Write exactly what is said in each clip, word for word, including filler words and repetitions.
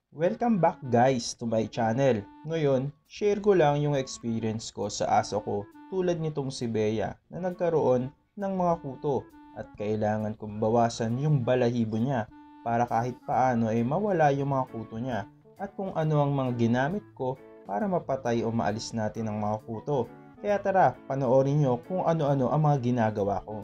Welcome back guys to my channel. Ngayon, share ko lang yung experience ko sa aso ko tulad nitong si Bea na nagkaroon ng mga kuto at kailangan kong bawasan yung balahibo niya para kahit paano ay mawala yung mga kuto niya at kung ano ang mga ginamit ko para mapatay o maalis natin ang mga kuto. Kaya tara, panoorin nyo kung ano-ano ang mga ginagawa ko.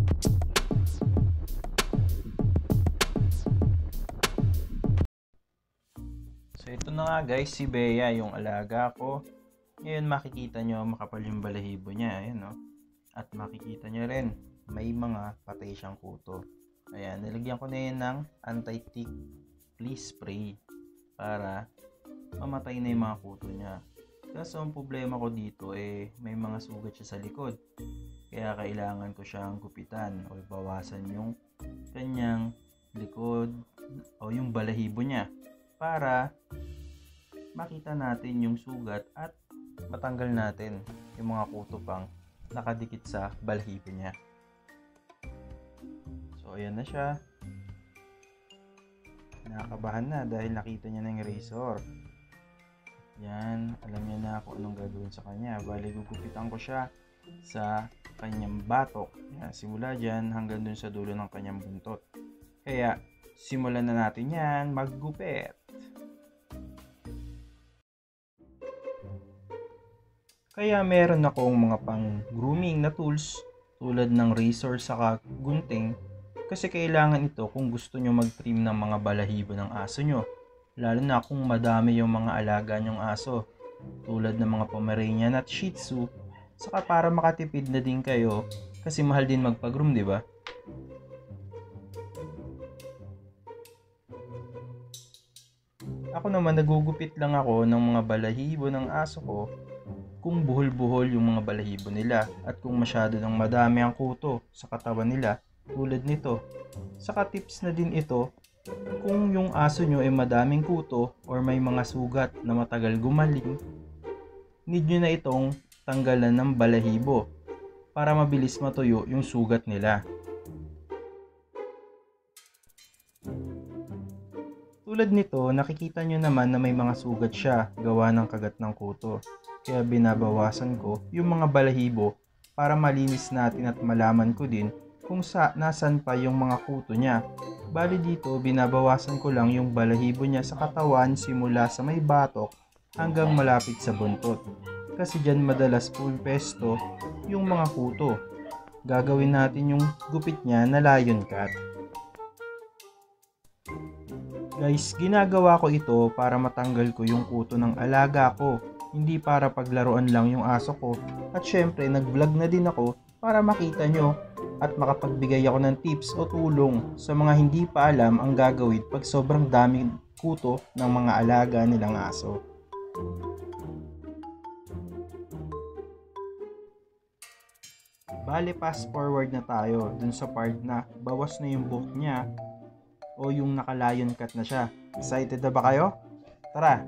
So ito na nga guys, si Bea yung alaga ko. Ngayon makikita nyo makapal yung balahibo niya, ayan no. At makikita nyo rin may mga patay siyang kuto. Ayan, nilagyan ko na yun ng anti-tick flea spray para mamatay na yung mga kuto niya. Kaso ang problema ko dito eh may mga sugat siya sa likod. Kaya kailangan ko siyang gupitan o bawasan yung kanyang likod o yung balahibo niya para makita natin yung sugat at matanggal natin yung mga kuto pang nakadikit sa balahibo niya. So ayan na siya. Nakakabahan na dahil nakita niya na yung razor. Yan, alam niya na kung anong gagawin sa kanya. Bali gugupitan ko siya sa kanyang batok. Yan, simula dyan hanggang dun sa dulo ng kanyang buntot. Kaya simulan na natin yan maggupit. Kaya meron akong mga pang grooming na tools tulad ng razor saka gunting kasi kailangan ito kung gusto nyo mag-trim ng mga balahibo ng aso nyo. Lalo na kung madami yung mga alaga nyong aso tulad ng mga Pomeranian at Shih Tzu, saka para makatipid na din kayo kasi mahal din magpa-groom, di ba? Ako naman nagugupit lang ako ng mga balahibo ng aso ko kung buhol-buhol yung mga balahibo nila at kung masyado ng madami ang kuto sa katawan nila tulad nito. Saka tips na din ito kung yung aso nyo ay madaming kuto or may mga sugat na matagal gumaling, need nyo na itong tanggalan ng balahibo para mabilis matuyo yung sugat nila. Tulad nito, nakikita nyo naman na may mga sugat siya gawa ng kagat ng kuto. Kaya binabawasan ko yung mga balahibo para malinis natin at malaman ko din kung sa nasan pa yung mga kuto niya. Bali dito, binabawasan ko lang yung balahibo niya sa katawan simula sa may batok hanggang malapit sa buntot. Kasi dyan madalas pulpesto yung mga kuto. Gagawin natin yung gupit niya na lion cut. Guys, ginagawa ko ito para matanggal ko yung kuto ng alaga ko. Hindi para paglaruan lang yung aso ko. At syempre, nag-vlog na din ako para makita nyo at makapagbigay ako ng tips o tulong sa mga hindi pa alam ang gagawin pag sobrang daming kuto ng mga alaga nilang aso. Bale, fast forward na tayo dun sa part na bawas na yung buhok niya o yung naka-lion cut na siya. Excited na ba kayo? Tara!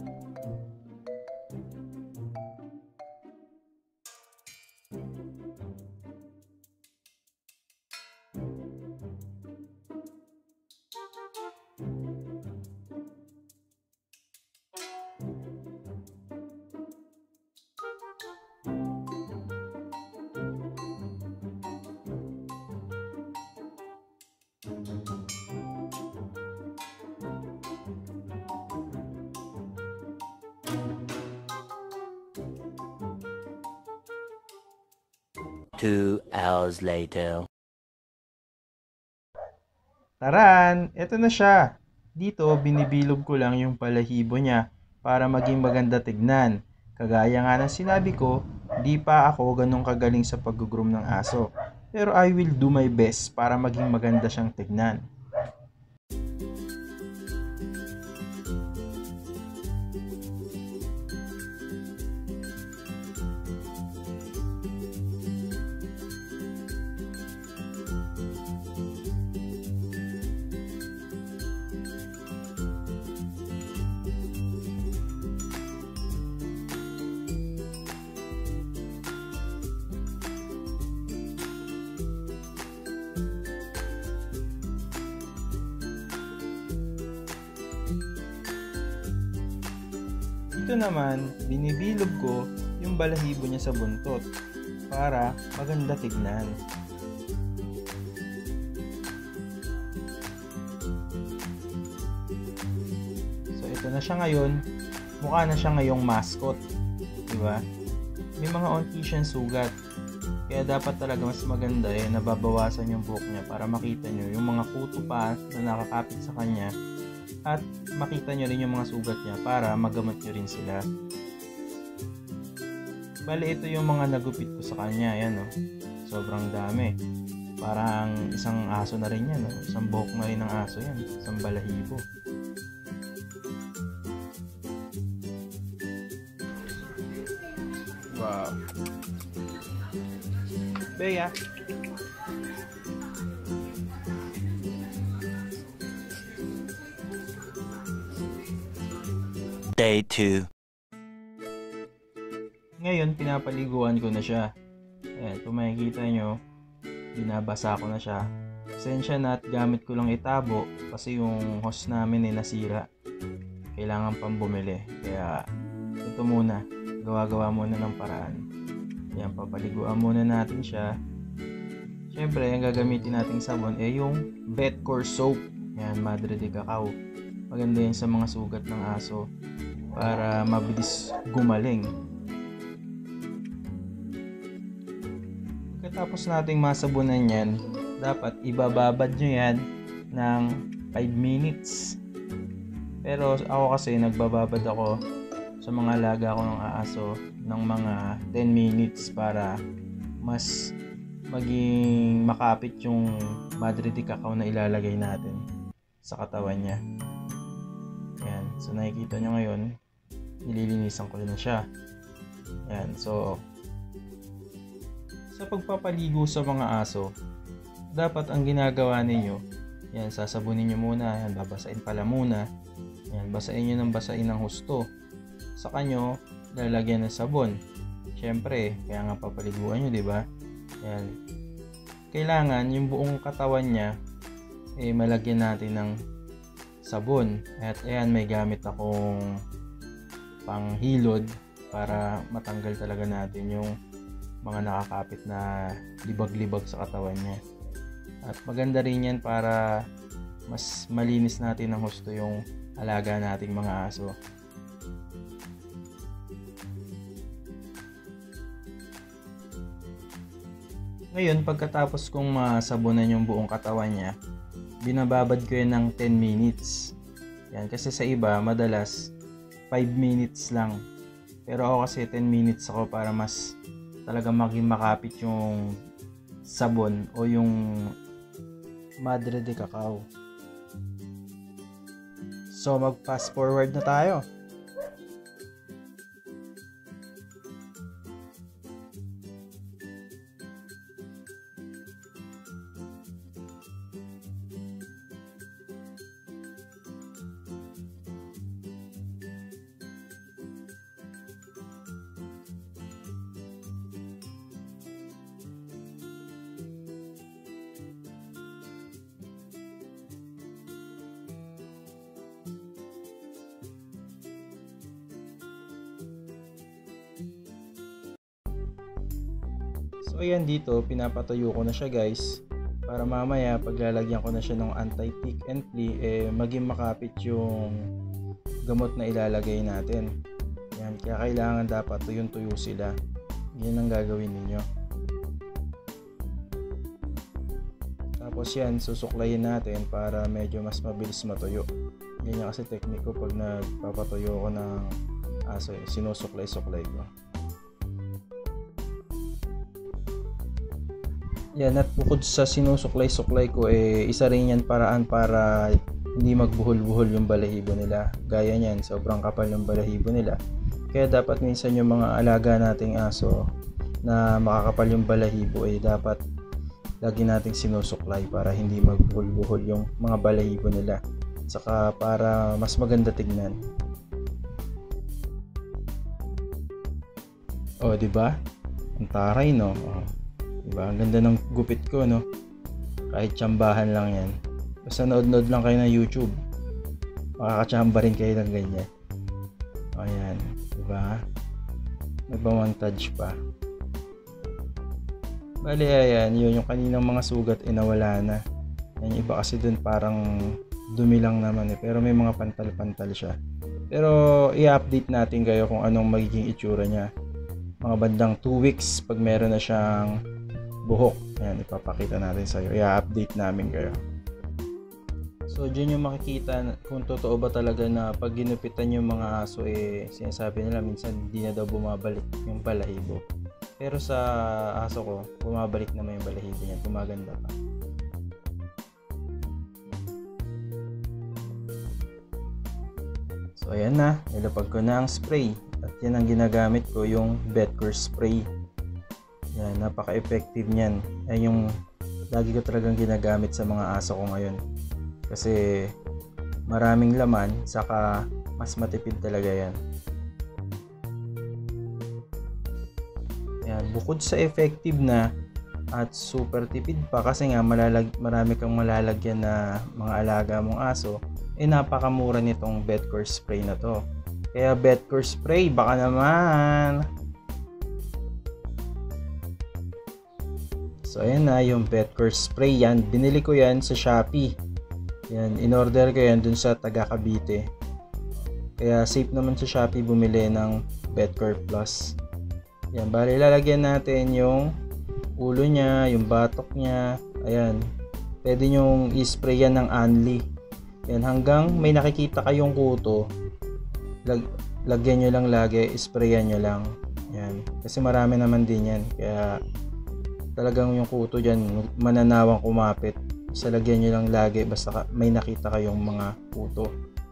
Two hours later. Taran! Eto na siya! Dito, binibilog ko lang yung balahibo niya para maging maganda tignan. Kagaya nga ng sinabi ko, di pa ako ganun kagaling sa pag-groom ng aso. Pero I will do my best para maging maganda siyang tignan. dito naman, binibilog ko yung balahibo niya sa buntot para maganda tignan. So ito na siya ngayon, mukha na siya ngayong mascot, di ba? May mga onti siyang sugat. Kaya dapat talaga mas maganda eh nababawasan yung buhok niya para makita nyo yung mga kuto pa na nakakapit sa kanya at makita nyo rin yung mga sugat niya para magamot nyo rin sila. Bale, ito yung mga nagupit ko sa kanya. Ayan, oh. Sobrang dami. Parang isang aso na rin yan. Oh. Isang buhok na rin ng aso yan. Isang balahibo. Wow. Bea. Day two. Ngayon, pinapaliguan ko na siya. Ayan, kung makikita nyo, binabasa ko na siya. Pasensya na at gamit ko lang itabo kasi yung hose namin ay nasira. Kailangan pang bumili. Kaya, ito muna. Gawa-gawa muna ng paraan. Ayan, papaliguan muna natin siya. Siyempre, ang gagamitin nating sabon ay yung Vetcore soap. Ayan, Madre de Cacao. Maganda yan sa mga sugat ng aso para mabilis gumaling. Pagkatapos nating masabunan yan, dapat ibababad nyo yan ng five minutes. Pero ako kasi nagbababad ako sa mga alaga ko ng aso ng mga ten minutes para mas maging makapit yung Madre de Cacao na ilalagay natin sa katawan niya. Ayan. So nakikita nyo ngayon, nililinisan ko na siya. Ayan. So sa pagpapaligo sa mga aso, dapat ang ginagawa ninyo, yan, sasabunin nyo muna, yan, babasain pala muna, yan, basain nyo ng basain ng husto. Sa kanyo, lalagyan ng sabon. Siyempre, kaya nga papaliguan nyo, di ba? Yan. Kailangan yung buong katawan niya, eh, malagyan natin ng sabon. At ayan, may gamit akong panghilod para matanggal talaga natin yung mga nakakapit na libag-libag sa katawan niya. At maganda rin yan para mas malinis natin ng husto yung alaga nating mga aso. Ngayon, pagkatapos kong masabunan yung buong katawan niya, binababad ko yan ng ten minutes. Yan, kasi sa iba, madalas five minutes lang. Pero ako kasi ten minutes ako para mas talaga maging makapit yung sabon o yung Madre de Cacao. So, mag-fast forward na tayo. So ayan, dito pinapatuyo ko na siya guys para mamaya paglalagyan ko na siya ng anti-tick and flea eh maging makapit yung gamot na ilalagay natin. Yan, kaya kailangan dapat tuyong-tuyo sila. Yan ang gagawin ninyo. Tapos yan, susuklayin natin para medyo mas mabilis matuyo. Ganyan kasi technique ko pag nagpapatuyo ko ng aso, eh, sinusuklay-suklay ko. Yan, at bukod sa sinusuklay-suklay ko, eh, isa rin yan paraan para hindi magbuhol-buhol yung balahibo nila. Gaya niyan, sobrang kapal yung balahibo nila. Kaya dapat minsan yung mga alaga nating aso na makakapal yung balahibo, eh, dapat lagi nating sinusuklay para hindi magbuhol-buhol yung mga balahibo nila. Saka para mas maganda tignan. Oh, di ba? Ang taray, no? Oh. Diba? Ang ganda ng gupit ko, no? Kahit tsambahan lang yan. Basta nood-nood lang kayo ng YouTube, makakatsamba rin kayo ng ganyan. Ayan, diba? May bamontage pa. Bali, ayan, yun yung kaninang mga sugat ay nawala na. Yan, yung iba kasi dun parang dumi lang naman eh, pero may mga pantal-pantal siya. Pero i-update natin kayo kung anong magiging itsura niya. Mga bandang two weeks pag meron na siyang buhok. Ayan, ipapakita natin sa iyo. I-update namin kayo. So, dyan yung makikita kung totoo ba talaga na pag ginupitan yung mga aso, eh, sinasabi nila minsan hindi na daw bumabalik yung balahibo. Pero sa aso ko, bumabalik naman yung balahibo niya. Tumaganda pa. So, ayan na. Nilapag ko na ang spray. At yan ang ginagamit ko, yung Betcor spray. Yan, napaka-effective niyan. Ay yung lagi ko talagang ginagamit sa mga aso ko ngayon. Kasi maraming laman, saka mas matipid talaga yan. Yan, bukod sa effective na at super tipid pa, kasi nga malalag, marami kang malalagyan na mga alaga mong aso, eh napakamura nitong Betcor spray na to. Kaya Betcor spray, baka naman. So ayan na yung Betcor spray. Yan, binili ko yan sa Shopee. Yan, in-order ko yan dun sa taga Cavite. Kaya safe naman sa Shopee bumili ng Betcor Plus. Yan, bali lalagyan natin yung ulo niya, yung batok niya. Ayan, pwede nyong i-spray yan ng Anli. Yan, hanggang may nakikita kayong kuto, lag lagyan nyo lang lagi, sprayan nyo lang. Yan, kasi marami naman din yan. Kaya talagang yung kuto dyan, mananawang kumapit. Sa lagyan nyo lang lagi basta ka, may nakita kayong mga kuto.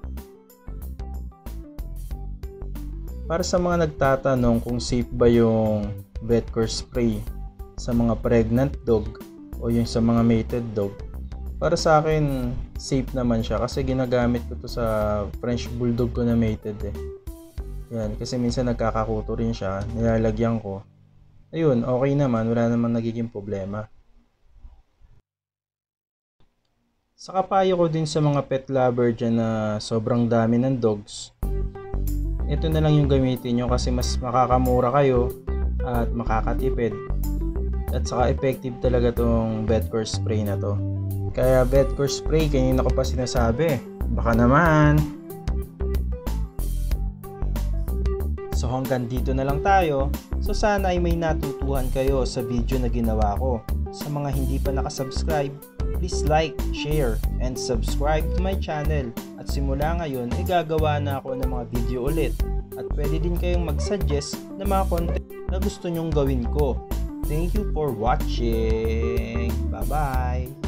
Para sa mga nagtatanong kung safe ba yung Betcor spray sa mga pregnant dog o yung sa mga mated dog, para sa akin safe naman siya kasi ginagamit ko to sa French Bulldog ko na mated eh. Yan, kasi minsan nagkakakuto rin siya, nilalagyan ko. Ayun, okay naman, wala namang nagiging problema. Saka payo ko din sa mga pet lover dyan na sobrang dami ng dogs, ito na lang yung gamitin nyo kasi mas makakamura kayo at makakatipid. At saka effective talaga tong Betcor spray na to. Kaya Betcor spray, kanina ko pa sinasabi, baka naman. So hanggang dito na lang tayo. So sana ay may natutuhan kayo sa video na ginawa ko. Sa mga hindi pa nakasubscribe, please like, share, and subscribe to my channel. At simula ngayon, ay gagawa na ako ng mga video ulit. At pwede din kayong mag-suggest na mga content na gusto nyong gawin ko. Thank you for watching. Bye-bye!